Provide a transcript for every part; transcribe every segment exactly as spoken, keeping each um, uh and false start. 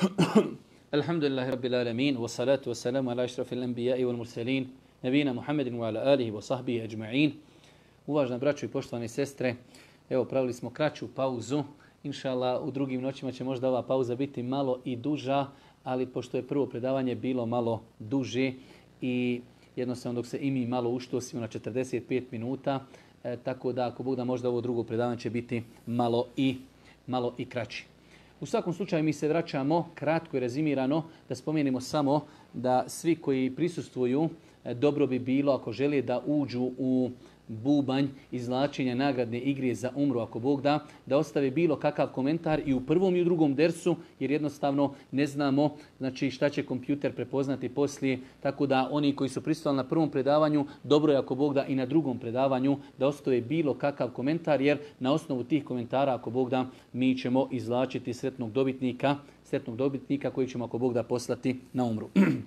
Alhamdulillahi rabbil alamin, wa salatu wa salamu ala ašrafil anbiya'i wal mursalin, nabijina Muhammedin wa ala alihi wa sahbihi ajma'in. Uvažena braćo i poštovane sestre, evo pravili smo kraću pauzu. Inšallah, u drugim noćima će možda ova pauza biti malo i duža, ali pošto je prvo predavanje bilo malo duže i jednostavno dok se i mi malo uštosimo na četrdeset pet minuta, e, tako da ako Bog da možda ovo drugo predavanje će biti malo i, malo i kraći. U svakom slučaju mi se vraćamo, kratko i rezimirano, da spomenemo samo da svi koji prisustvuju, dobro bi bilo ako žele da uđu u bubanj izvlačenja nagradne igre za umru, ako Bog da, da ostave bilo kakav komentar i u prvom i u drugom dersu, jer jednostavno ne znamo znači, šta će kompjuter prepoznati poslije, tako da oni koji su prisustvovali na prvom predavanju, dobro je ako Bog da i na drugom predavanju da ostave bilo kakav komentar, jer na osnovu tih komentara, ako Bog da, mi ćemo izvlačiti sretnog dobitnika, sretnog dobitnika koji ćemo, ako Bog da, poslati na umru.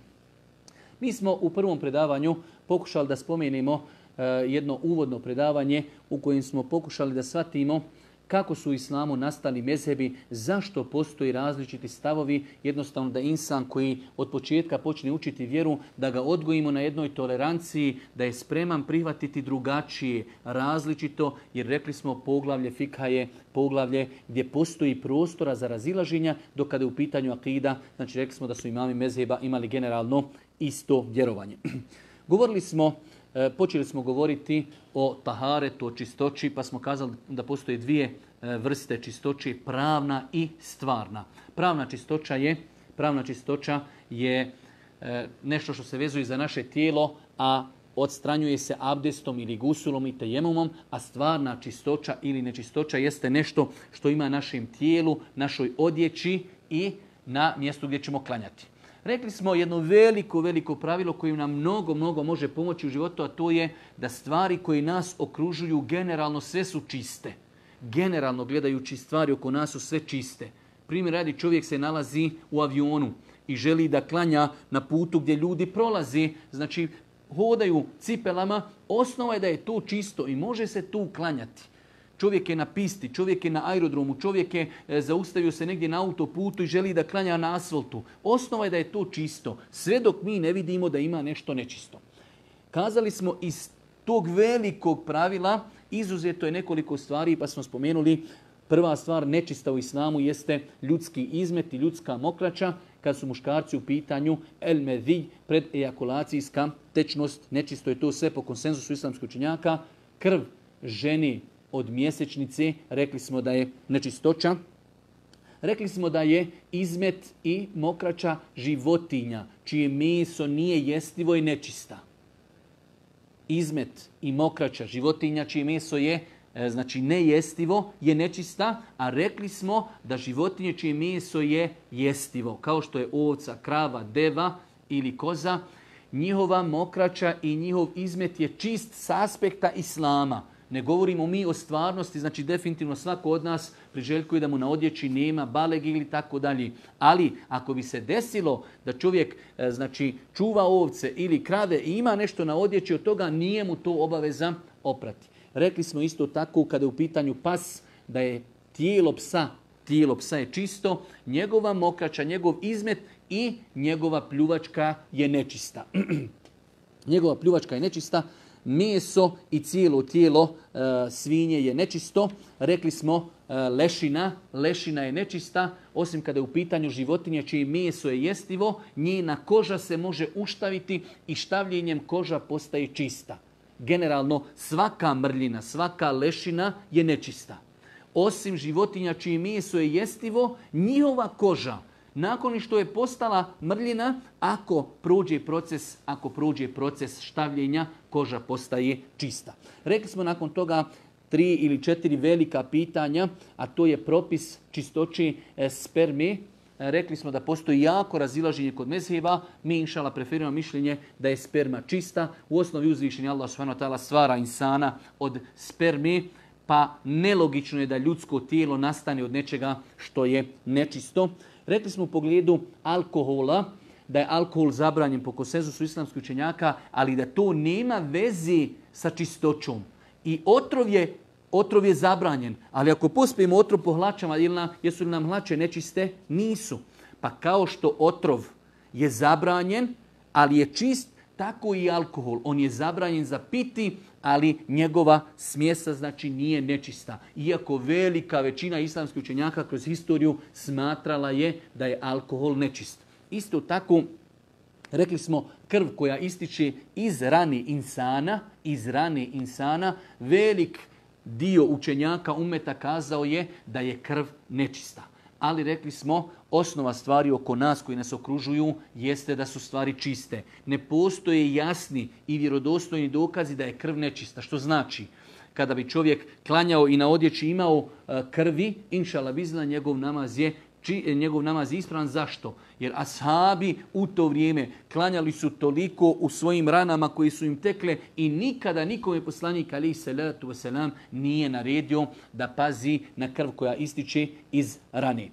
Mi smo u prvom predavanju pokušali da spomenemo jedno uvodno predavanje u kojem smo pokušali da shvatimo kako su u islamu nastali mezhebi, zašto postoji različiti stavovi, jednostavno da insan koji od početka počne učiti vjeru, da ga odgojimo na jednoj toleranciji, da je spreman prihvatiti drugačije, različito, jer rekli smo poglavlje fikha je poglavlje gdje postoji prostora za razilaženja, dok kada je u pitanju akida, znači rekli smo da su imami mezheba imali generalno isto vjerovanje. Govorili smo Počeli smo govoriti o taharetu, o čistoći, pa smo kazali da postoje dvije vrste čistoći, pravna i stvarna. Pravna čistoća je, pravna čistoća je nešto što se vezuje za naše tijelo, a odstranjuje se abdestom ili gusulom i tejemumom, a stvarna čistoća ili nečistoća jeste nešto što ima našem tijelu, našoj odjeći i na mjestu gdje ćemo klanjati. Rekli smo jedno veliko, veliko pravilo koje nam mnogo, mnogo može pomoći u životu, a to je da stvari koje nas okružuju generalno sve su čiste. Generalno gledajući stvari oko nas su sve čiste. Primjer radi, čovjek se nalazi u avionu i želi da klanja na putu gdje ljudi prolazi, znači hodaju cipelama, osnova je da je to čisto i može se tu klanjati. Čovjek je na pisti, čovjek je na aerodromu, čovjek je zaustavio se negdje na autoputu i želi da klanja na asfaltu. Osnova je da je to čisto, sve dok mi ne vidimo da ima nešto nečisto. Kazali smo iz tog velikog pravila, izuzeto je nekoliko stvari, pa smo spomenuli prva stvar nečista u islamu jeste ljudski izmet i ljudska mokraća, kad su muškarci u pitanju el medij, pred ejakulacijska tečnost, nečisto je to sve po konsenzusu islamskih učenjaka, krv ženi od mjesečnice, rekli smo da je nečistoća. Rekli smo da je izmet i mokraća životinja, čije meso nije jestivo i nečista. Izmet i mokraća životinja, čije meso je znači nejestivo, je nečista, a rekli smo da životinje čije meso je jestivo, kao što je ovca, krava, deva ili koza, njihova mokraća i njihov izmet je čist s aspekta islama. Ne govorimo mi o stvarnosti, znači definitivno svako od nas priželjkuje da mu na odjeći nema balegi ili tako dalje. Ali ako bi se desilo da čovjek znači čuva ovce ili krave i ima nešto na odjeći, od toga nije mu to obaveza oprati. Rekli smo isto tako kada je u pitanju pas da je tijelo psa, tijelo psa je čisto, njegova mokraća, njegov izmet i njegova pljuvačka je nečista. Njegova pljuvačka je nečista. Meso i cijelo tijelo e, svinje je nečisto. Rekli smo e, lešina. Lešina je nečista, osim kada je u pitanju životinje čije meso je jestivo, njena koža se može uštaviti i štavljenjem koža postaje čista. Generalno svaka mrljina, svaka lešina je nečista. Osim životinja čije meso je jestivo, njihova koža, nakon što je postala mrljina, ako prođe proces, ako prođe proces štavljenja, koža postaje čista. Rekli smo nakon toga tri ili četiri velika pitanja, a to je propis čistoći sperme. Rekli smo da postoji jako razilaženje kod mezheba. Mi inšala preferiramo mišljenje da je sperma čista. U osnovi uzvišeni Allah subhanahu wa ta'ala stvara insana od sperme, pa nelogično je da ljudsko tijelo nastane od nečega što je nečisto. Rekli smo u pogledu alkohola, da je alkohol zabranjen po konsenzusu islamskih učenjaka, ali da to nema vezi sa čistoćom. I otrov je, otrov je zabranjen, ali ako pospijemo otrov po hlačama, jesu li nam hlače nečiste? Nisu. Pa kao što otrov je zabranjen, ali je čist, tako i alkohol. On je zabranjen za piti, ali njegova smjesa znači nije nečista. Iako velika većina islamskih učenjaka kroz historiju smatrala je da je alkohol nečist. Isto tako, rekli smo, krv koja ističe iz rane insana, iz rane insana, velik dio učenjaka umeta kazao je da je krv nečista. Ali rekli smo, osnova stvari oko nas koji nas okružuju jeste da su stvari čiste. Ne postoje jasni i vjerodostojni dokazi da je krv nečista. Što znači, kada bi čovjek klanjao i na odjeći imao krvi, inšala bizna, njegov namaz je Či, njegov namaz je ispravan. Zašto? Jer ashabi u to vrijeme klanjali su toliko u svojim ranama koji su im tekle i nikada nikome poslanik alejhi salatu vesselam nije naredio da pazi na krv koja ističe iz rane.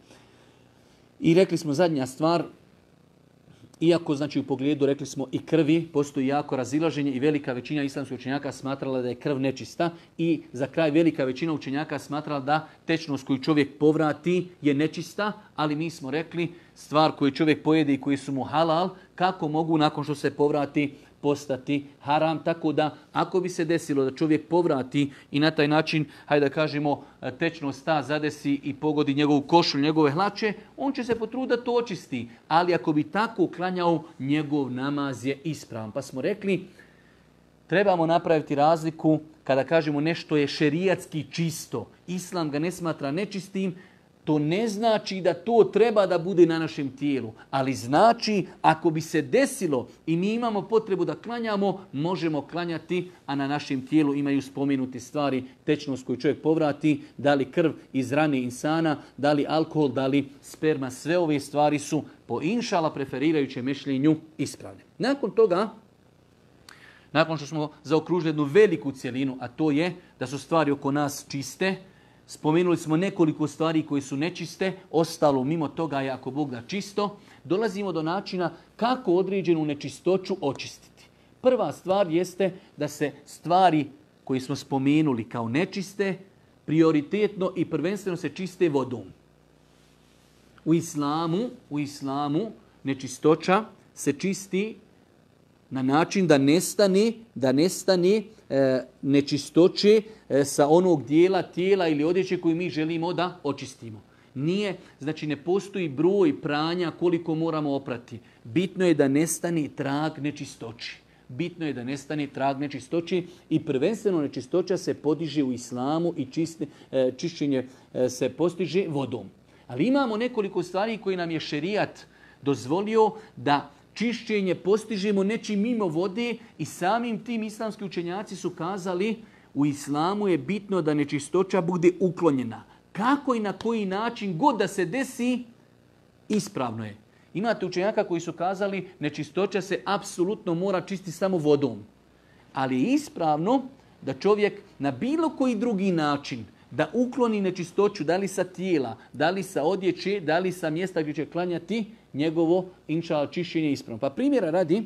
I rekli smo zadnja stvar, iako znači u pogledu, rekli smo, i krvi postoji jako razilaženje i velika većina islamskih učenjaka smatrala da je krv nečista i za kraj velika većina učenjaka smatrala da tečnost koju čovjek povrati je nečista, ali mi smo rekli stvar koju čovjek pojede i koji su mu halal, kako mogu nakon što se povrati postati haram. Tako da ako bi se desilo da čovjek povrati i na taj način, hajde da kažemo, tečnost ta zadesi i pogodi njegovu košulju, njegove hlače, on će se potruditi da to očisti. Ali ako bi tako klanjao, njegov namaz je ispravan. Pa smo rekli, trebamo napraviti razliku kada kažemo nešto je šerijatski čisto. Islam ga ne smatra nečistim. To ne znači da to treba da bude na našem tijelu, ali znači ako bi se desilo i mi imamo potrebu da klanjamo, možemo klanjati, a na našem tijelu imaju spomenuti stvari, tečnost koju čovjek povrati, da li krv iz rane insana, da li alkohol, da li sperma. Sve ove stvari su po inšala preferirajućem mišljenju ispravne. Nakon toga, nakon što smo zaokružili jednu veliku cjelinu, a to je da su stvari oko nas čiste, spomenuli smo nekoliko stvari koje su nečiste, ostalo mimo toga je, ako Bog da, čisto. Dolazimo do načina kako određenu nečistoću očistiti. Prva stvar jeste da se stvari koje smo spomenuli kao nečiste, prioritetno i prvenstveno se čiste vodom. U islamu, u islamu nečistoća se čisti na način da nestane, da nestane e, nečistoće e, sa onog dijela tijela ili odjeće koju mi želimo da očistimo. Nije, znači ne postoji broj pranja koliko moramo oprati. Bitno je da nestane trag nečistoći. Bitno je da nestane trag nečistoći i prvenstveno nečistoća se podiže u islamu i čiste, e, čišćenje e, se postiže vodom. Ali imamo nekoliko stvari koje nam je šerijat dozvolio da čišćenje postižemo nečim mimo vode i samim tim islamski učenjaci su kazali u islamu je bitno da nečistoća bude uklonjena. Kako i na koji način god da se desi, ispravno je. Imate učenjaka koji su kazali nečistoća se apsolutno mora čistiti samo vodom. Ali je ispravno da čovjek na bilo koji drugi način da ukloni nečistoću, da li sa tijela, da li sa odjeće, da li sa mjesta gdje će klanjati, njegovo inšala čišćenje je ispravno. Pa primjera radi,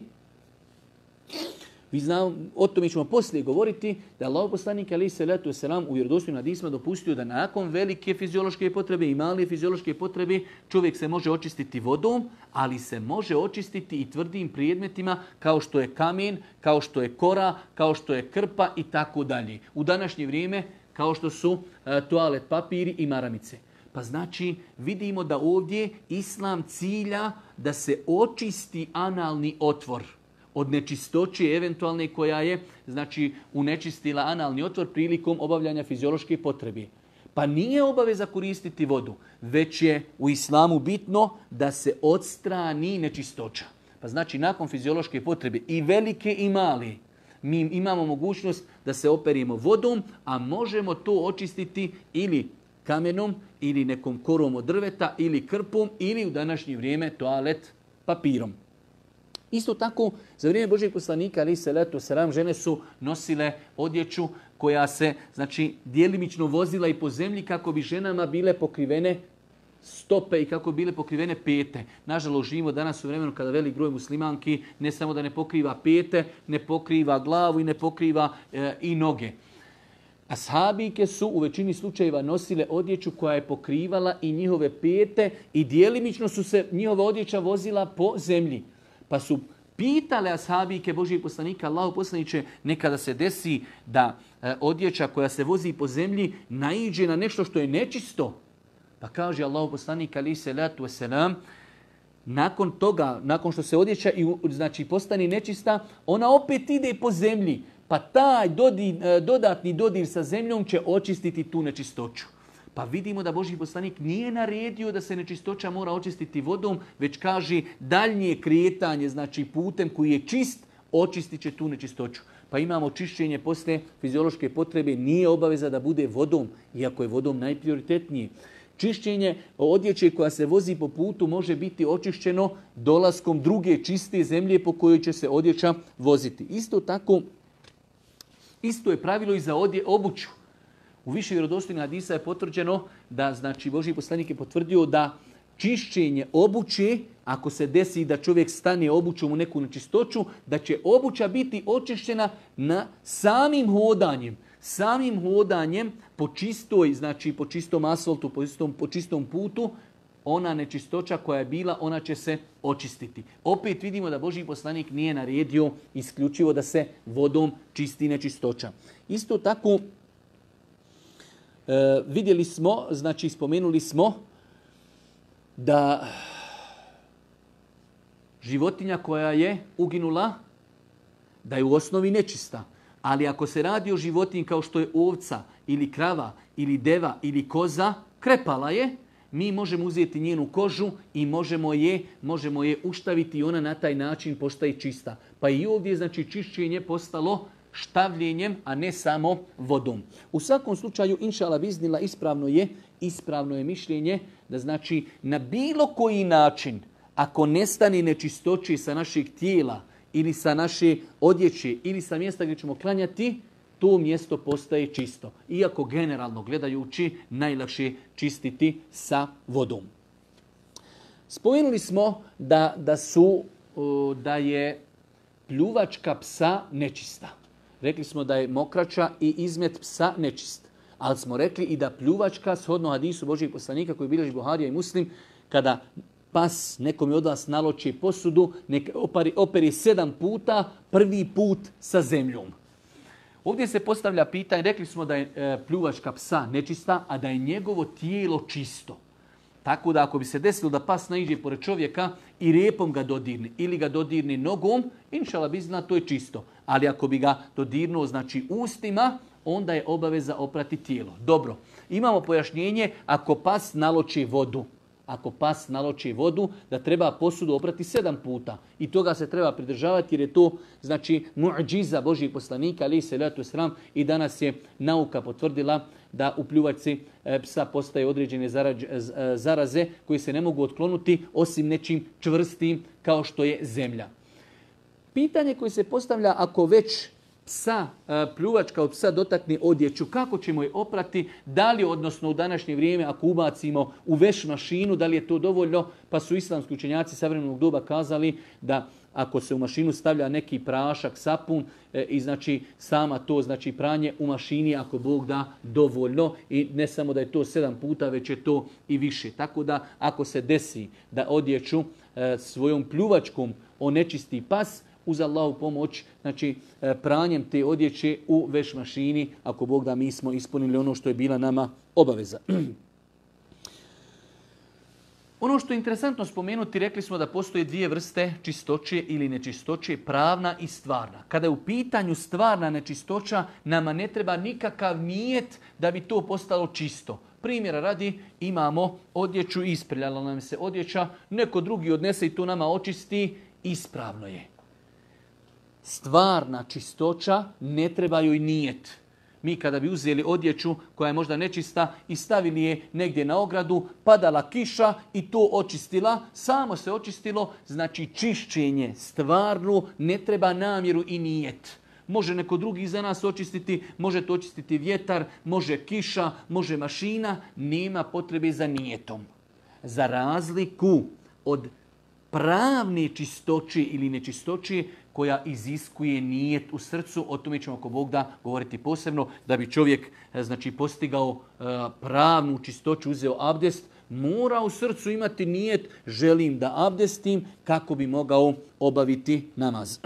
vi znamo, o tome ćemo poslije govoriti, da Allahov poslanik alejhi salatu vesselam u vjerodostojnim hadisima dopustio da nakon velike fiziološke potrebe i male fiziološke potrebe čovjek se može očistiti vodom, ali se može očistiti i tvrdim predmetima kao što je kamen, kao što je kora, kao što je krpa i tako dalje. U današnje vrijeme kao što su e, toalet papiri i maramice. Pa znači vidimo da ovdje islam cilja da se očisti analni otvor od nečistoće eventualne koja je znači unečistila analni otvor prilikom obavljanja fiziološke potrebe. Pa nije obaveza koristiti vodu, već je u islamu bitno da se odstrani nečistoća. Pa znači nakon fiziološke potrebe i velike i male, mi imamo mogućnost da se operimo vodom, a možemo to očistiti ili kamenom, ili nekom korom od drveta, ili krpom, ili u današnje vrijeme toalet papirom. Isto tako, za vrijeme Božijeg poslanika, alejhi salatu vesselam, žene su nosile odjeću koja se znači djelimično vozila i po zemlji kako bi ženama bile pokrivene stope i kako bi bile pokrivene pete. Nažalost, živimo danas u vremenu kada velik broj muslimanki ne samo da ne pokriva pete, ne pokriva glavu i ne pokriva e, i noge. Ashabike su u većini slučajeva nosile odjeću koja je pokrivala i njihove pete i djelimično su se njihova odjeća vozila po zemlji. Pa su pitale ashabike Božijeg poslanika, Allahu poslaniče, nekada se desi da e, odjeća koja se vozi po zemlji naiđe na nešto što je nečisto. Pa kaže Allahu poslanik alejhi selatu vesselam, nakon toga, nakon što se odjeća i znači postane nečista, ona opet ide po zemlji. Pa taj dodir, dodatni dodir sa zemljom će očistiti tu nečistoću. Pa vidimo da Božji poslanik nije naredio da se nečistoća mora očistiti vodom, već kaže daljnje kretanje, znači putem koji je čist, očistit će tu nečistoću. Pa imamo čišćenje poslije fiziološke potrebe, nije obaveza da bude vodom, iako je vodom najprioritetnije. Čišćenje odjeće koja se vozi po putu može biti očišćeno dolaskom druge čiste zemlje po kojoj će se odjeća voziti. Isto tako, isto je pravilo i za odje, obuću. U više vjerodostojnih hadisa je potvrđeno da, znači, Božji poslanik je potvrdio da čišćenje obuće, ako se desi da čovjek stane obućom u neku nečistoću, da će obuća biti očišćena na samim hodanjem. Samim hodanjem po čistoj, znači po čistom asfaltu, po čistom, po čistom putu, ona nečistoća koja je bila, ona će se očistiti. Opet vidimo da Božji poslanik nije naredio isključivo da se vodom čisti nečistoća. Isto tako, e, vidjeli smo, znači spomenuli smo da životinja koja je uginula, da je u osnovi nečista. Ali ako se radi o životinji kao što je ovca ili krava ili deva ili koza, krepala je, mi možemo uzeti njenu kožu i možemo je, možemo je uštaviti i ona na taj način postaje čista. Pa i ovdje je znači čišćenje postalo štavljenjem, a ne samo vodom. U svakom slučaju, inšala biznila, ispravno je, ispravno je mišljenje da znači na bilo koji način, ako nestane nečistoći sa našeg tijela ili sa naše odjeće ili sa mjesta gdje ćemo klanjati, to mjesto postaje čisto. Iako generalno gledajući najlakše čistiti sa vodom. Spomenuli smo da, da, su, da je pljuvačka psa nečista. Rekli smo da je mokraća i izmet psa nečist. Ali smo rekli i da pljuvačka, shodno hadisu Božijeg poslanika koji bilježi Buharija i Muslim, kada pas nekom od vas naloči posudu, nek operi, operi sedam puta, prvi put sa zemljom. Ovdje se postavlja pitanje, rekli smo da je e, pljuvačka psa nečista, a da je njegovo tijelo čisto. Tako da ako bi se desilo da pas naiđe pored čovjeka i repom ga dodirne ili ga dodirne nogom, inšala bizna, to je čisto. Ali ako bi ga dodirnuo, znači ustima, onda je obaveza oprati tijelo. Dobro, imamo pojašnjenje ako pas naloči vodu. Ako pas naloči vodu, da treba posudu oprati sedam puta. I toga se treba pridržavati jer je to znači mu'džiza Božjih poslanika, alejhi selatu vesselam, i danas je nauka potvrdila da u pljuvačci psa postaje određene zaraze koje se ne mogu otklonuti osim nečim čvrstim kao što je zemlja. Pitanje koje se postavlja ako već psa, pljuvačka od psa dotakne odjeću, kako ćemo je oprati, da li, odnosno u današnje vrijeme, ako ubacimo u veš mašinu, da li je to dovoljno, pa su islamski učenjaci savremenog doba kazali da ako se u mašinu stavlja neki prašak, sapun e, i znači sama to znači pranje u mašini, ako Bog da, dovoljno, i ne samo da je to sedam puta, već je to i više. Tako da ako se desi da odjeću e, svojom pljuvačkom onečisti pas, uz Allahu pomoć, znači pranjem te odjeće u veš mašini, ako Bog da, mi smo ispunili ono što je bila nama obaveza. Ono što je interesantno spomenuti, rekli smo da postoje dvije vrste čistoće ili nečistoće, pravna i stvarna. Kada je u pitanju stvarna nečistoća, nama ne treba nikakav nijet da bi to postalo čisto. Primjera radi, imamo odjeću, isprljala nam se odjeća, neko drugi odnese i to nama očisti, ispravno je. Stvarna čistoća ne treba joj nijet. Mi kada bi uzeli odjeću koja je možda nečista i stavili je negdje na ogradu, padala kiša i to očistila, samo se očistilo, znači čišćenje stvarno ne treba namjeru i nijet. Može neko drugi za nas očistiti, može to očistiti vjetar, može kiša, može mašina, nema potrebe za nijetom. Za razliku od pravne čistoće ili nečistoće koja iziskuje nijet u srcu. O tome ćemo ako Bog da govoriti posebno, da bi čovjek znači, postigao pravnu čistoću, uzeo abdest, mora u srcu imati nijet, želim da abdestim kako bi mogao obaviti namaz.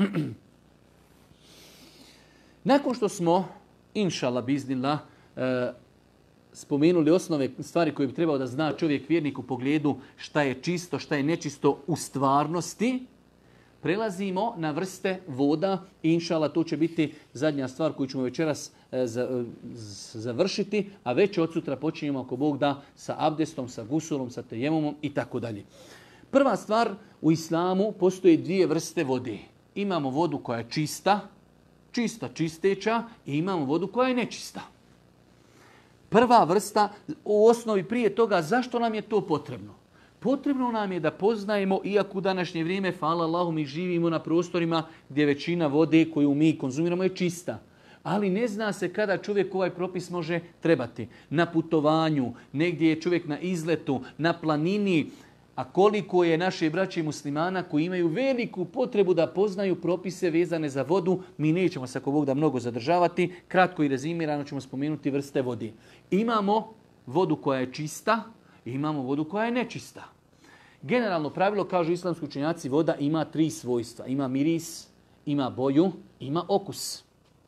Nakon što smo, inšallah biznillah, spomenuli osnove stvari koje bi trebao da zna čovjek vjernik u pogledu šta je čisto, šta je nečisto u stvarnosti, prelazimo na vrste voda i inšallah to će biti zadnja stvar koju ćemo večeras završiti, a već od sutra počinjemo ako Bog da sa abdestom, sa gusulom, sa tejemumom i tako dalje. Prva stvar, u islamu postoje dvije vrste vode. Imamo vodu koja je čista, čista čisteća i imamo vodu koja je nečista. Prva vrsta, u osnovi prije toga, zašto nam je to potrebno? Potrebno nam je da poznajemo, iako u današnje vrijeme, hvala Allahu, mi živimo na prostorima gdje većina vode koju mi konzumiramo je čista. Ali ne zna se kada čovjek ovaj propis može trebati. Na putovanju, negdje je čovjek na izletu, na planini, a koliko je naše braće muslimana koji imaju veliku potrebu da poznaju propise vezane za vodu, mi nećemo se ako Bog da mnogo zadržavati. Kratko i rezimirano ćemo spomenuti vrste vode. Imamo vodu koja je čista i imamo vodu koja je nečista. Generalno pravilo, kažu islamski učenjaci, voda ima tri svojstva. Ima miris, ima boju, ima okus.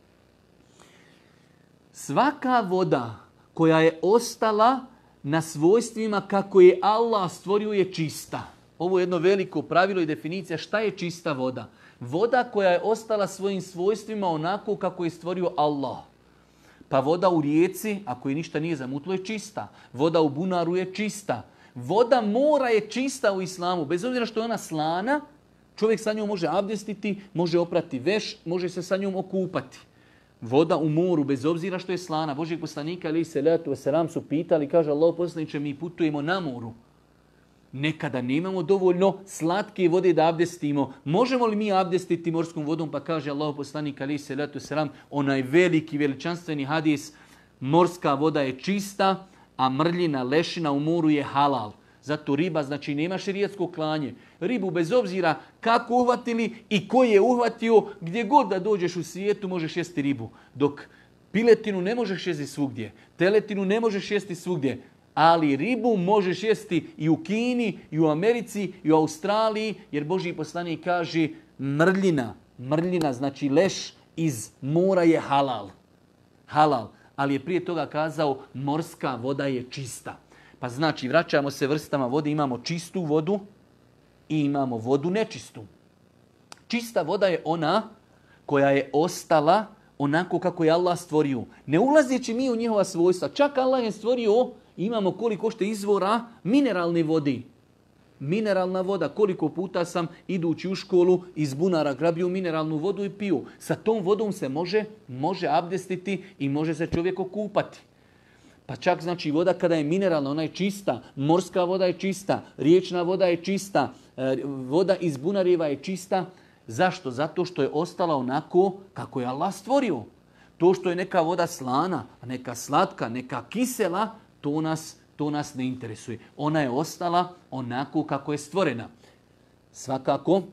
Svaka voda koja je ostala na svojstvima kako je Allah stvorio je čista. Ovo je jedno veliko pravilo i definicija šta je čista voda. Voda koja je ostala svojim svojstvima onako kako je stvorio Allah. Pa voda u rijeci, ako je ništa nije zamutilo, je čista. Voda u bunaru je čista. Voda mora je čista u islamu. Bez obzira što je ona slana, čovjek sa njom može abdestiti, može oprati veš, može se sa njom okupati. Voda u moru, bez obzira što je slana. Božjeg poslanika, alejhi selatu vesselam, su pitali, kaže Allah poslaniče, mi putujemo na moru. Nekada nemamo dovoljno slatke vode da abdestimo. Možemo li mi abdestiti morskom vodom? Pa kaže Allah poslanik, alejhi selatu vesselam, onaj veliki, veličanstveni hadis, morska voda je čista, a mrljina, lešina u moru je halal. Zato riba, znači nema šerijatsko klanje. Ribu bez obzira kako uhvatili i ko je uhvatio, gdje god da dođeš u svijetu možeš jesti ribu. Dok piletinu ne možeš jesti svugdje, teletinu ne možeš jesti svugdje, ali ribu možeš jesti i u Kini, i u Americi, i u Australiji, jer Božji poslanik kaže mrljina, mrljina znači leš iz mora je halal. Halal, ali je prije toga kazao morska voda je čista. Pa znači, vraćamo se vrstama vode, imamo čistu vodu i imamo vodu nečistu. Čista voda je ona koja je ostala onako kako je Allah stvorio. Ne ulazeći mi u njihova svojstva. Čak Allah je stvorio, imamo koliko što izvora mineralne vode. Mineralna voda, koliko puta sam idući u školu iz bunara grabio mineralnu vodu i piju. Sa tom vodom se može, može abdestiti i može se čovjek okupati. Pa čak znači voda kada je mineralna, ona je čista, morska voda je čista, riječna voda je čista, voda iz bunareva je čista. Zašto? Zato što je ostala onako kako je Allah stvorio. To što je neka voda slana, neka slatka, neka kisela, to nas, to nas ne interesuje. Ona je ostala onako kako je stvorena. Svakako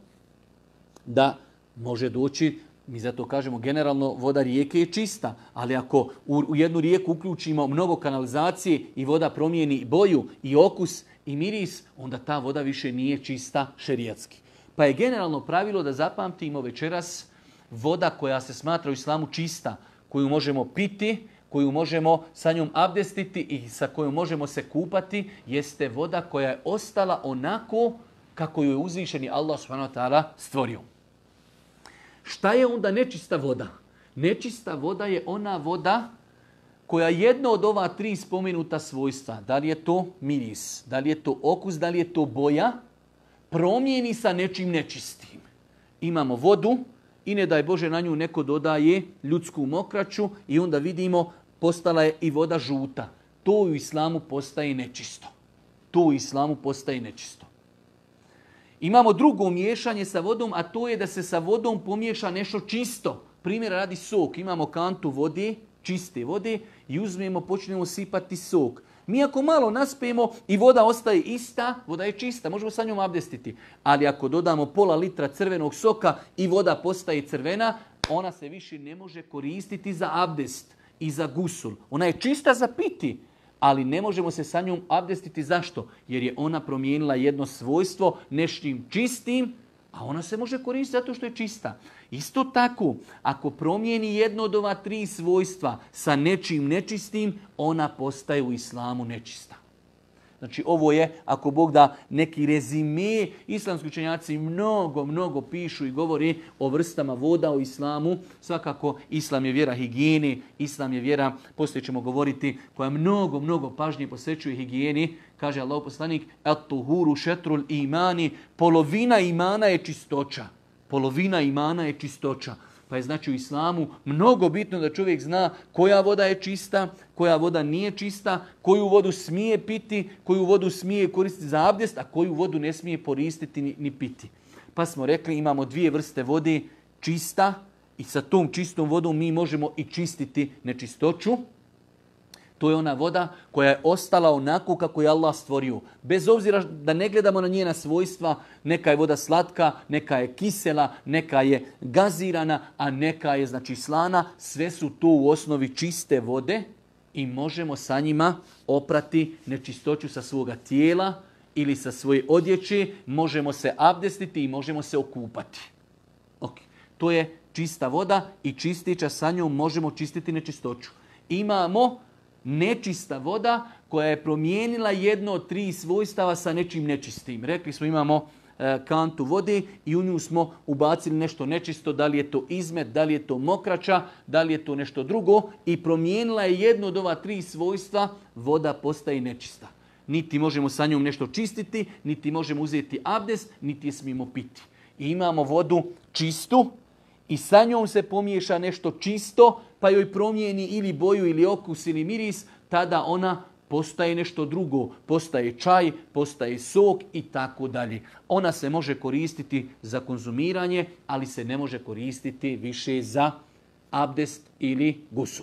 da može doći, mi zato kažemo generalno voda rijeke je čista, ali ako u jednu rijeku uključimo mnogo kanalizacije i voda promijeni boju i okus i miris, onda ta voda više nije čista šerijatski. Pa je generalno pravilo da zapamtimo večeras voda koja se smatra u islamu čista, koju možemo piti, koju možemo sa njom abdestiti i sa kojom možemo se kupati, jeste voda koja je ostala onako kako ju je uzvišeni Allah subhanahu wa ta'ala stvorio. Šta je onda nečista voda? Nečista voda je ona voda koja jedno od ova tri spomenuta svojstva, da li je to miris, da li je to okus, da li je to boja, promijeni sa nečim nečistim. Imamo vodu i ne daj Bože na nju neko dodaje ljudsku mokraću i onda vidimo postala je i voda žuta. To u islamu postaje nečisto. To u islamu postaje nečisto. Imamo drugo miješanje sa vodom, a to je da se sa vodom pomiješa nešto čisto. Primjer radi sok. Imamo kantu vode, čiste vode i uzmemo, počnemo sipati sok. Mi ako malo naspijemo i voda ostaje ista, voda je čista, možemo sa njom abdestiti. Ali ako dodamo pola litra crvenog soka i voda postaje crvena, ona se više ne može koristiti za abdest i za gusul. Ona je čista za piti, ali ne možemo se sa njom abdestiti. Zašto? Jer je ona promijenila jedno svojstvo nečim čistim, a ona se može koristiti zato što je čista. Isto tako, ako promijeni jedno od ova tri svojstva sa nečim nečistim, ona postaje u islamu nečista. Znači ovo je, ako Bog da, neki rezime. Islamski učenjaci mnogo, mnogo pišu i govori o vrstama voda u islamu. Svakako, islam je vjera higijeni, islam je vjera, poslije ćemo govoriti, koja mnogo, mnogo pažnje posvećuje higijeni. Kaže Allah poslanik, at-tuhuru šetrul imani, polovina imana je čistoća. Polovina imana je čistoća. Pa je znači u islamu mnogo bitno da čovjek zna koja voda je čista, koja voda nije čista, koju vodu smije piti, koju vodu smije koristiti za abdest, a koju vodu ne smije koristiti ni, ni piti. Pa smo rekli imamo dvije vrste vode, čista i sa tom čistom vodom mi možemo i čistiti nečistoću. To je ona voda koja je ostala onako kako je Allah stvorio. Bez obzira da ne gledamo na njena svojstva, neka je voda slatka, neka je kisela, neka je gazirana, a neka je znači slana. Sve su to u osnovi čiste vode i možemo sa njima oprati nečistoću sa svoga tijela ili sa svoje odjeće. Možemo se abdestiti i možemo se okupati. Okay. To je čista voda i čistića, sa njom možemo čistiti nečistoću. Imamo nečista voda koja je promijenila jedno od tri svojstava sa nečim nečistim. Rekli smo imamo e, kantu vode i u nju smo ubacili nešto nečisto, da li je to izmet, da li je to mokrača, da li je to nešto drugo i promijenila je jedno od ova tri svojstva, voda postaje nečista. Niti možemo sa njom nešto čistiti, niti možemo uzeti abdest, niti je smijemo piti. I imamo vodu čistu i sa njom se pomiješa nešto čisto, pa joj promijeni ili boju, ili okus, ili miris, tada ona postaje nešto drugo. Postaje čaj, postaje sok i tako dalje. Ona se može koristiti za konzumiranje, ali se ne može koristiti više za abdest ili gusul.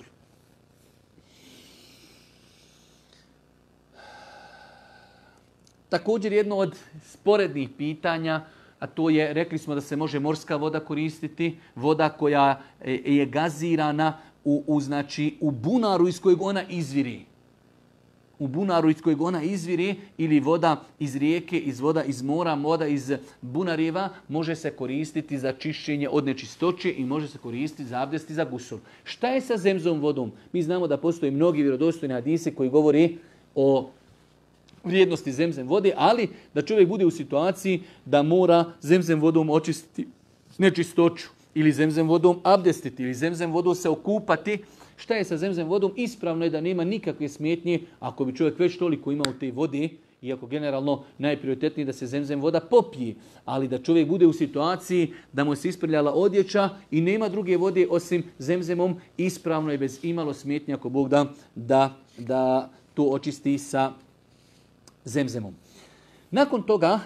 Također jedno od sporednih pitanja, a to je, rekli smo da se može morska voda koristiti, voda koja je gazirana u, u, znači, u bunaru iz kojeg ona izviri. U bunaru iz kojeg ona izviri ili voda iz rijeke, iz voda iz mora, voda iz bunarjeva, može se koristiti za čišćenje od nečistoće i može se koristiti za abdest i za gusul. Šta je sa zemzom vodom? Mi znamo da postoje mnogi vjerodostojni hadisi koji govori o vrijednosti zemzem vode, ali da čovjek bude u situaciji da mora zemzem vodom očistiti nečistoću ili zemzem vodom abdestiti ili zemzem vodom se okupati. Šta je sa zemzem vodom? Ispravno je da nema nikakve smetnje ako bi čovjek već toliko imao te vode, iako generalno najprioritetnije da se zemzem voda popije, ali da čovjek bude u situaciji da mu se isprljala odjeća i nema druge vode osim zemzemom, ispravno je bez imalo smetnje ako Bog da, da, da to očisti sa zemzemom. Nakon toga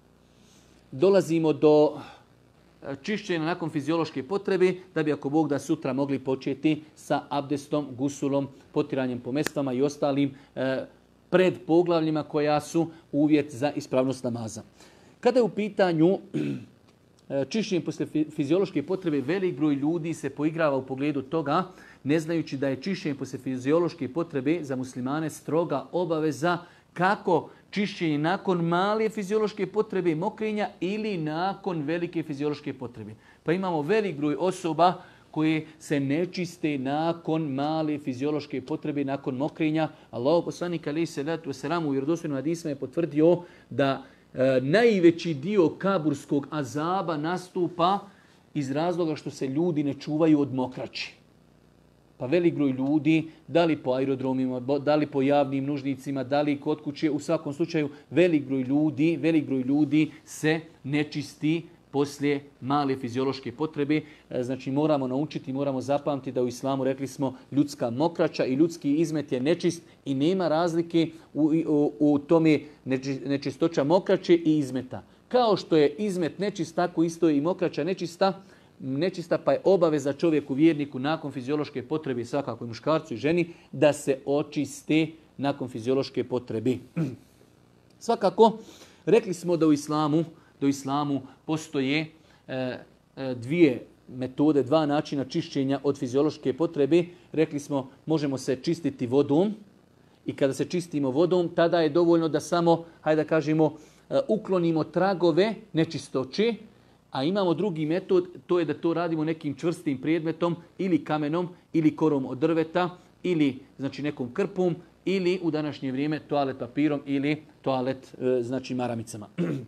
dolazimo do čišćenja nakon fiziološke potrebe, da bi ako Bog da sutra mogli početi sa abdestom, gusulom, potiranjem po mestama i ostalim e, predpoglavljima koja su uvjet za ispravnost namaza. Kada je u pitanju e, čišćenje posle fiziološke potrebe, velik broj ljudi se poigrava u pogledu toga, ne znajući da je čišćenje posle fiziološke potrebe za muslimane stroga obaveza, kako čišćenje nakon male fiziološke potrebe mokrenja ili nakon velike fiziološke potrebe. Pa imamo velik broj osoba koje se ne čiste nakon male fiziološke potrebe, nakon mokrenja. Allahov poslanik alejhi selatu vesselam u vjerodostojnim hadisima je potvrdio da e, najveći dio kaburskog azaba nastupa iz razloga što se ljudi ne čuvaju od mokraći. Pa velik broj ljudi, da li po aerodromima, da li po javnim nužnicima, da li kod kuće, u svakom slučaju velik broj ljudi, velik broj ljudi se ne čisti poslije male fiziološke potrebe. Znači moramo naučiti, moramo zapamtiti da u islamu rekli smo ljudska mokraća i ljudski izmet je nečist i nema razlike u, u, u tome nečistoća mokraće i izmeta. Kao što je izmet nečist, tako isto je i mokraća nečista. Nečista pa je obaveza čovjeku, vjerniku, nakon fiziološke potrebe, svakako i muškarcu i ženi, da se očiste nakon fiziološke potrebe. Svakako, rekli smo da u islamu, da u islamu postoje e, e, dvije metode, dva načina čišćenja od fiziološke potrebe. Rekli smo, možemo se čistiti vodom i kada se čistimo vodom, tada je dovoljno da samo, hajde da kažemo, uklonimo tragove nečistoće, a imamo drugi metod, to je da to radimo nekim čvrstim predmetom ili kamenom ili korom od drveta ili znači nekom krpom ili u današnje vrijeme toalet papirom ili toalet znači maramicama.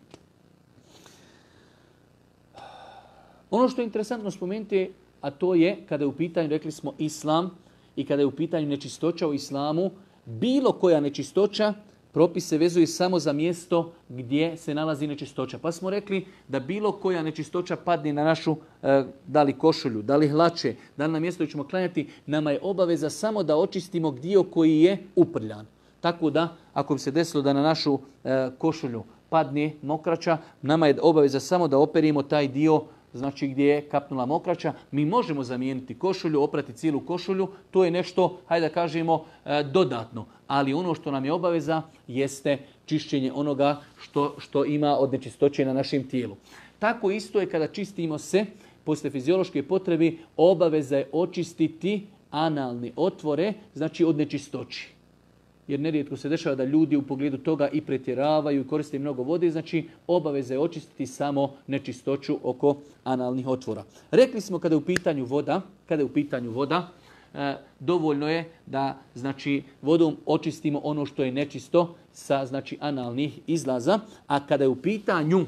Ono što je interesantno spomenuti, a to je kada je u pitanju, rekli smo, islam i kada je u pitanju nečistoća u islamu, bilo koja nečistoća, propis se vezuje samo za mjesto gdje se nalazi nečistoća. Pa smo rekli da bilo koja nečistoća padne na našu, e, da li košulju, da li hlače, da li na mjesto gdje ćemo klanjati, nama je obaveza samo da očistimo dio koji je uprljan. Tako da, ako bi se desilo da na našu e, košulju padne mokraća, nama je obaveza samo da operimo taj dio, znači gdje je kapnula mokraća. Mi možemo zamijeniti košulju, oprati cijelu košulju, to je nešto, hajde da kažemo, e, dodatno. Ali ono što nam je obaveza jeste čišćenje onoga što, što ima od nečistoće na našem tijelu. Tako isto je kada čistimo se, poslije fiziološke potrebe, obaveza je očistiti analne otvore, znači od nečistoći. Jer nerijetko se dešava da ljudi u pogledu toga i pretjeravaju i koriste mnogo vode, znači obaveza je očistiti samo nečistoću oko analnih otvora. Rekli smo kada je u pitanju voda, kada je u pitanju voda, e, dovoljno je da znači vodom očistimo ono što je nečisto sa znači analnih izlaza, a kada je u pitanju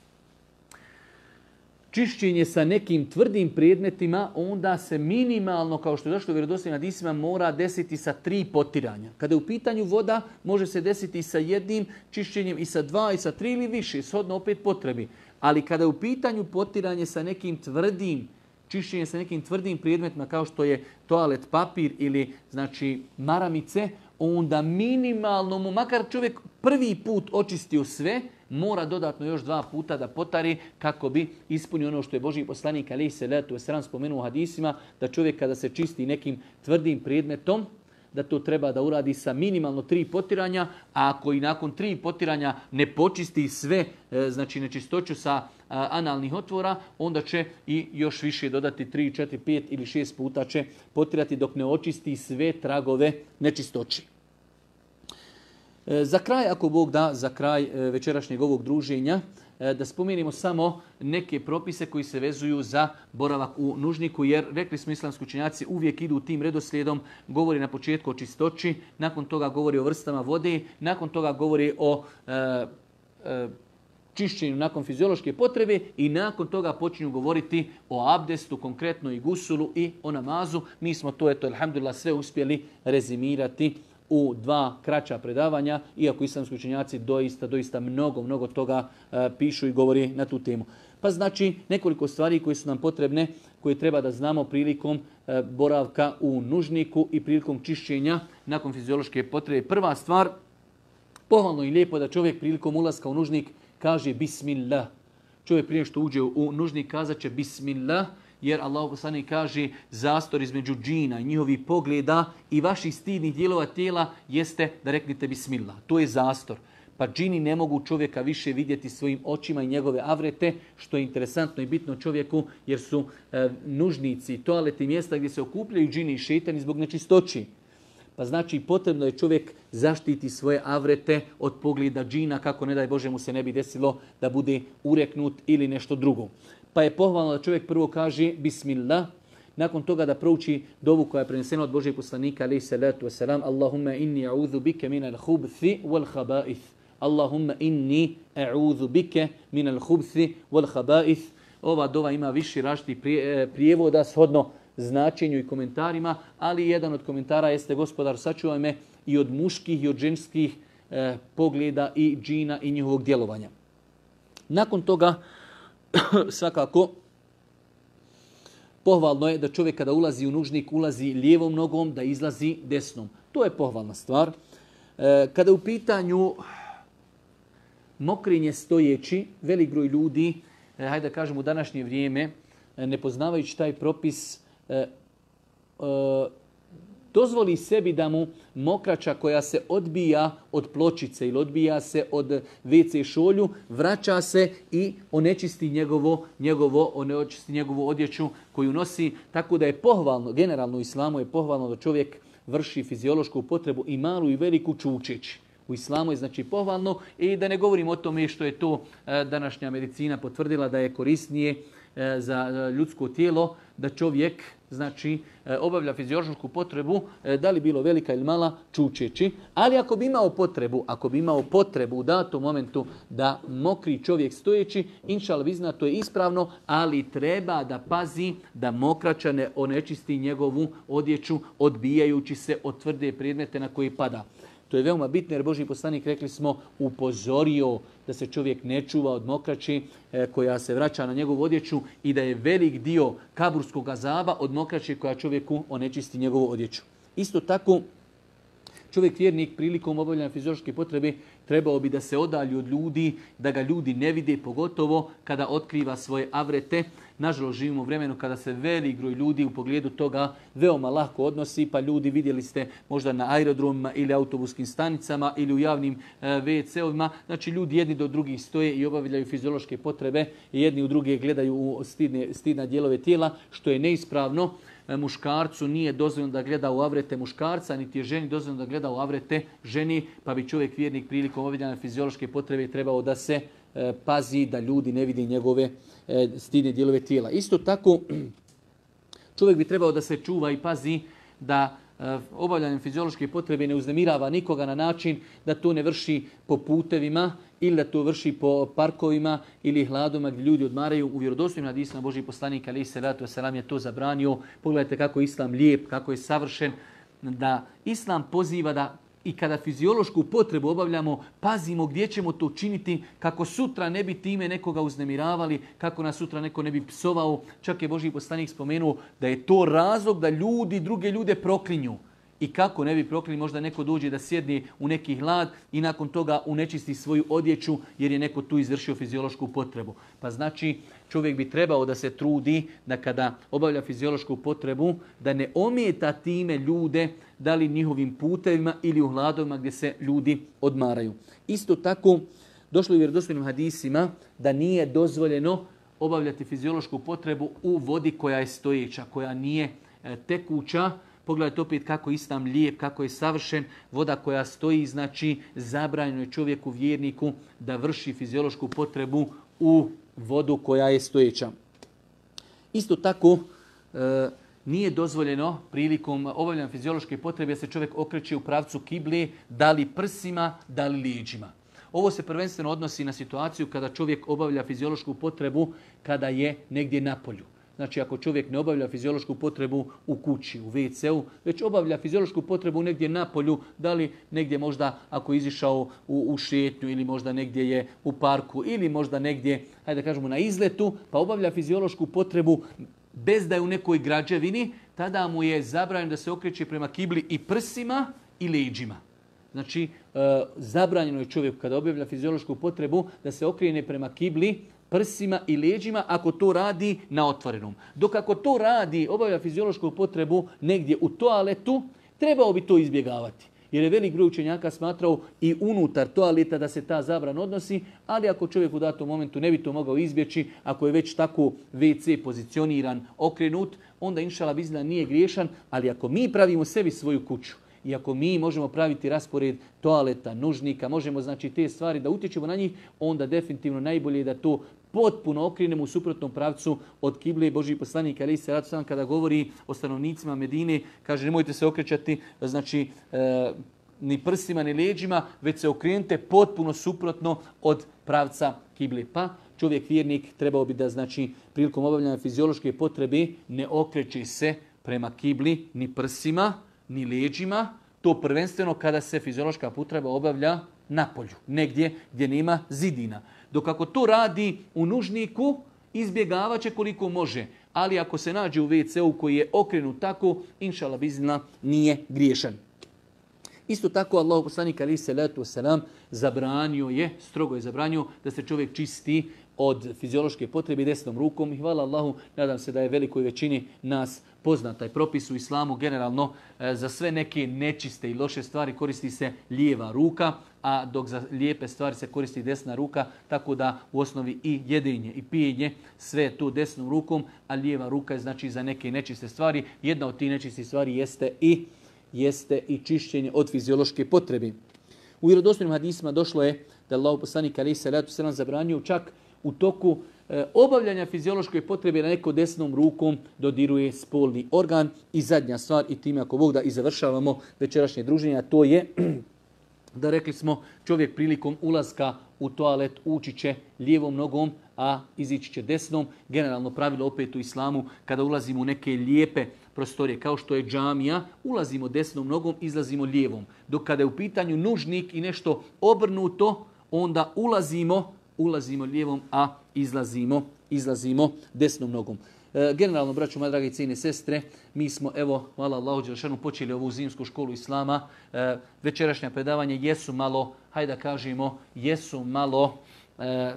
čišćenje sa nekim tvrdim predmetima, onda se minimalno, kao što je došlo u vjerodostojnim hadisima, mora desiti sa tri potiranja. Kada je u pitanju voda, može se desiti i sa jednim čišćenjem, i sa dva, i sa tri ili više, shodno opet potrebi. Ali kada je u pitanju potiranje sa nekim tvrdim, čišćenje sa nekim tvrdim predmetima, kao što je toalet papir ili znači maramice, onda minimalno mu, makar čovjek prvi put očistio sve, mora dodatno još dva puta da potari kako bi ispunio ono što je Božji poslanik alejhi selatu vesselam spomenuo u hadisima, da čovjek kada se čisti nekim tvrdim predmetom, da to treba da uradi sa minimalno tri potiranja, a ako i nakon tri potiranja ne počisti sve, znači nečistoću sa analnih otvora, onda će i još više dodati tri, četiri, pet ili šest puta će potirati dok ne očisti sve tragove nečistoći. Za kraj, ako Bog da, za kraj večerašnjeg ovog druženja, da spomenimo samo neke propise koji se vezuju za boravak u nužniku, jer rekli smo islamski učenjaci uvijek idu tim redoslijedom, govori na početku o čistoći, nakon toga govori o vrstama vode, nakon toga govori o e, e, čišćenju nakon fiziološke potrebe i nakon toga počinju govoriti o abdestu, konkretno i gusulu i o namazu. Mi smo to, eto, alhamdulillah, sve uspjeli rezimirati u dva kraća predavanja, iako islamski učenjaci doista, doista mnogo, mnogo toga uh, pišu i govori na tu temu. Pa znači nekoliko stvari koje su nam potrebne, koje treba da znamo prilikom uh, boravka u nužniku i prilikom čišćenja nakon fiziološke potrebe. Prva stvar, pohvalno i lijepo da čovjek prilikom ulaska u nužnik kaže bismillah. Čovjek prije što uđe u nužnik kazat će bismillah, jer Allah poslanik kaže zastor između džina i njihovih pogleda i vaših stidnih dijelova tijela jeste da reknete bismillah. To je zastor. Pa džini ne mogu čovjeka više vidjeti svojim očima i njegove avrete, što je interesantno i bitno čovjeku, jer su e, nužnici, toaleti, mjesta gdje se okupljaju džini i šejtani zbog nečistoći. Pa znači potrebno je čovjek zaštiti svoje avrete od pogleda džina, kako ne daj Bože mu se ne bi desilo da bude ureknut ili nešto drugo. Pa je pohvalno da čovjek prvo kaže bismillah, nakon toga da prouči dovu koja je prenesena od Božjeg poslanika alejhi salatu vesselam, Allahumma inni a'udhu bike min al-khubthi wal khaba'ith. Allahumma inni a'udhu bike min al-khubthi wal khaba'ith. Ova dova ima više različitih prijevoda shodno značenju i komentarima, ali jedan od komentara jeste Gospodar sačuvaj me i od muških i od ženskih eh, pogleda i džina i njihovog djelovanja. Nakon toga svakako pohvalno je da čovjek kada ulazi u nužnik ulazi lijevom nogom, da izlazi desnom. To je pohvalna stvar. E, kada u pitanju mokrenje stojeći, velik broj ljudi, e, hajde da kažemo u današnje vrijeme, e, ne poznavajući taj propis, e, e, dozvoli sebi da mu mokrača koja se odbija od pločice ili odbija se od ve ce šolju, vraća se i onečisti njegovo, njegovo, onečisti njegovu odjeću koju nosi. Tako da je pohvalno, generalno u islamu je pohvalno da čovjek vrši fiziološku potrebu i malu i veliku čučeći. U islamu je znači pohvalno i da ne govorim o tome što je to današnja medicina potvrdila da je korisnije za ljudsko tijelo, da čovjek znači obavlja fiziološku potrebu, da li bilo velika ili mala, čučeći. Ali ako bi imao potrebu, ako bi imao potrebu u datom momentu da mokri čovjek stojeći, inšal vizna, to je ispravno, ali treba da pazi da mokrača ne onečisti njegovu odjeću odbijajući se od tvrde predmete na koji pada. To je veoma bitno jer Božji poslanik, rekli smo, upozorio da se čovjek ne čuva od mokraći e, koja se vraća na njegovu odjeću i da je velik dio kaburskog azaba od mokraće koja čovjeku onečisti njegovu odjeću. Isto tako, čovjek vjernik prilikom obavljanja fiziološke potrebe trebao bi da se odalji od ljudi, da ga ljudi ne vide, pogotovo kada otkriva svoje avrete. Nažalost, živimo u vremenu kada se velik broj ljudi u pogledu toga veoma lako odnosi, pa ljudi vidjeli ste možda na aerodromima ili autobuskim stanicama ili u javnim ve ce-ovima. Znači, ljudi jedni do drugih stoje i obavljaju fiziološke potrebe i jedni u druge gledaju u stidne, stidna dijelove tijela, što je neispravno. Muškarcu nije dozvoljeno da gleda u avrete muškarca, niti je ženi dozvoljeno da gleda u avrete ženi, pa bi čovjek vjernik prilikom obavljanja fiziološke potrebe trebao da se e, pazi da ljudi ne vidi njegove e, stidne dijelove tijela. Isto tako, čovjek bi trebao da se čuva i pazi da e, obavljanjem fiziološke potrebe ne uznemirava nikoga na način da to ne vrši po putevima ili da to vrši po parkovima ili hladovima gdje ljudi odmaraju. U vjerodostojnim hadisima Božji poslanik alejhi selatu vesselam je to zabranio. Pogledajte kako je islam lijep, kako je savršen, da islam poziva da i kada fiziološku potrebu obavljamo, pazimo gdje ćemo to činiti, kako sutra ne bi time nekoga uznemiravali, kako nas sutra neko ne bi psovao. Čak je Božji poslanik spomenuo da je to razlog da ljudi druge ljude proklinju. I kako ne bi proklini, možda neko dođe da sjedne u neki hlad i nakon toga unečisti svoju odjeću jer je neko tu izvršio fiziološku potrebu. Pa znači čovjek bi trebao da se trudi da kada obavlja fiziološku potrebu da ne ometa time ljude, da li njihovim putevima ili u hladovima gdje se ljudi odmaraju. Isto tako došlo je u vjerodostojnim hadisima da nije dozvoljeno obavljati fiziološku potrebu u vodi koja je stojeća, koja nije tekuća. Pogledajte opet kako je islam lijep, kako je savršen. Voda koja stoji, znači zabranjeno je čovjeku vjerniku da vrši fiziološku potrebu u vodu koja je stojeća. Isto tako e, nije dozvoljeno prilikom obavljanja fiziološke potrebe da se čovjek okreće u pravcu kible, da li prsima, da li leđima. Ovo se prvenstveno odnosi na situaciju kada čovjek obavlja fiziološku potrebu kada je negdje na polju. Znači, ako čovjek ne obavlja fiziološku potrebu u kući, u ve ce-u, već obavlja fiziološku potrebu negdje na polju, da li negdje možda ako je izišao u, u šetnju ili možda negdje je u parku ili možda negdje, hajde da kažemo, na izletu, pa obavlja fiziološku potrebu bez da je u nekoj građevini, tada mu je zabranjeno da se okreće prema kibli i prsima i leđima. Znači, e, zabranjeno je čovjeku kada obavlja fiziološku potrebu da se okrene prema kibli, prsima i leđima ako to radi na otvorenom. Dok ako to radi, obavlja fiziološku potrebu negdje u toaletu, trebao bi to izbjegavati. Jer je velik broj učenjaka smatrao i unutar toaleta da se ta zabrana odnosi, ali ako čovjek u datom momentu ne bi to mogao izbjeći, ako je već tako ve ce pozicioniran, okrenut, onda inšala bizna nije griješan, ali ako mi pravimo sebi svoju kuću, i ako mi možemo praviti raspored toaleta, nužnika, možemo znači te stvari da utječemo na njih, onda definitivno najbolje je da to potpuno okrenemo u suprotnom pravcu od kible. Božji poslanik alejhi selatu vesselam kada govori o stanovnicima Medine, kaže nemojte se okrećati znači e, ni prsima ni leđima, već se okrenite potpuno suprotno od pravca kible. Pa čovjek vjernik trebao bi da znači prilikom obavljanja fiziološke potrebe ne okreće se prema kibli ni prsima ni leđima, to prvenstveno kada se fiziološka potreba obavlja na polju, negdje gdje nema zidina. Dok ako to radi u nužniku, izbjegavat će koliko može. Ali ako se nađe u ve ce-u koji je okrenut tako, inšala bizna nije griješan. Isto tako Allah poslanik alejhi selatu vesselam zabranio je, strogo je zabranio da se čovjek čisti od fiziološke potrebe desnom rukom i hvala Allahu, nadam se da je velikoj većini nas poznat taj propis u islamu. Generalno e, za sve neke nečiste i loše stvari koristi se lijeva ruka, a dok za lijepe stvari se koristi desna ruka, tako da u osnovi i jedenje i pijenje sve je to desnom rukom, a lijeva ruka je znači za neke nečiste stvari. Jedna od tih nečistih stvari jeste i, jeste i čišćenje od fiziološke potrebe. U vjerodostojnim hadisima došlo je da Allahu poslanik alejhi selatu selam zabranio čak u toku e, obavljanja fiziološke potrebe na neko desnom rukom dodiruje spolni organ. I zadnja stvar, i time ako Bog da i završavamo večerašnje druženje, a to je da rekli smo čovjek prilikom ulaska u toalet ući će lijevom nogom, a izići će desnom. Generalno pravilo opet u islamu, kada ulazimo u neke lijepe prostorije kao što je džamija, ulazimo desnom nogom, izlazimo lijevom. Dok kada je u pitanju nužnik i nešto obrnuto, onda ulazimo ulazimo lijevom, a izlazimo, izlazimo desnom nogom. E, generalno, braćo, moje drage cijene sestre, mi smo, evo, hvala Allahu dželešanu, počeli ovu zimsku školu islama. E, večerašnja predavanja jesu malo, hajde da kažemo, jesu malo e,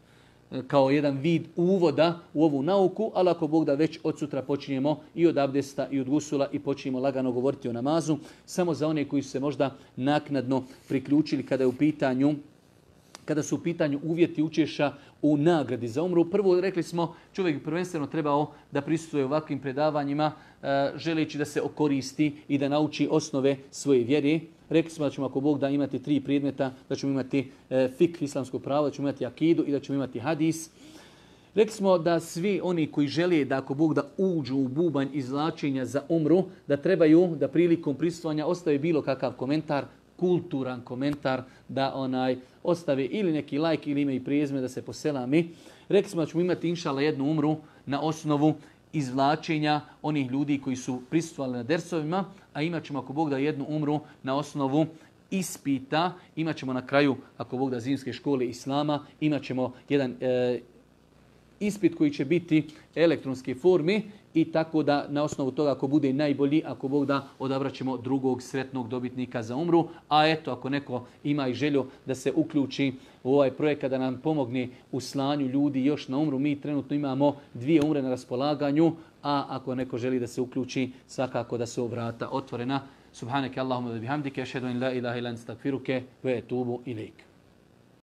kao jedan vid uvoda u ovu nauku, ali ako Bog da već od sutra počinjemo i od abdesta i od gusula i počinjemo lagano govoriti o namazu, samo za one koji su se možda naknadno priključili kada je u pitanju Kada su u pitanju uvjeti učešća u nagradi za umru. Prvo rekli smo, čovjek prvenstveno trebao da prisustvuje ovakvim predavanjima, želeći da se okoristi i da nauči osnove svoje vjere. Rekli smo da ćemo ako Bog da imati tri predmeta, da ćemo imati fik, islamsko pravo, da ćemo imati akidu i da ćemo imati hadis. Rekli smo da svi oni koji žele da ako Bog da uđu u bubanj izvlačenja za umru, da trebaju da prilikom prisustvovanja ostave bilo kakav komentar, kulturan komentar, da onaj ostave ili neki like ili ime i prijezme da se poselami. Rekli smo da ćemo imati inšala jednu umru na osnovu izvlačenja onih ljudi koji su prisustvovali na dersovima, a imat ćemo ako Bog da jednu umru na osnovu ispita. Imat ćemo na kraju ako Bog da zimske škole islama, imat ćemo jedan e, ispit koji će biti elektronske forme i tako da na osnovu toga ako bude najbolji, ako Bog da, odabrat ćemo drugog sretnog dobitnika za umru. A eto, ako neko ima i želju da se uključi u ovaj projekat, da nam pomogne u slanju ljudi još na umru, mi trenutno imamo dvije umre na raspolaganju, a ako neko želi da se uključi, svakako da su vrata otvorena. Subhaneke Allahumma wa bihamdike, ašhadu an la ilaha illa anta, astaghfiruke wa etubu ilejk.